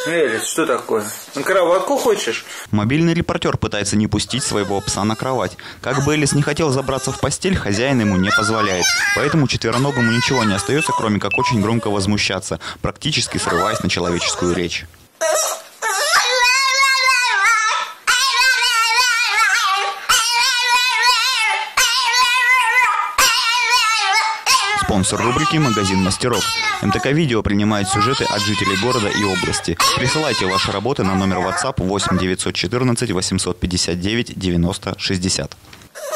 Элис, что такое? На кроватку хочешь? Мобильный репортер пытается не пустить своего пса на кровать. Как бы Элис не хотел забраться в постель, хозяин ему не позволяет. Поэтому четвероногому ничего не остается, кроме как очень громко возмущаться, практически срываясь на человеческую речь. Спонсор рубрики «Магазин мастеров». МТК-видео принимает сюжеты от жителей города и области. Присылайте ваши работы на номер WhatsApp 8 914 859 90 60.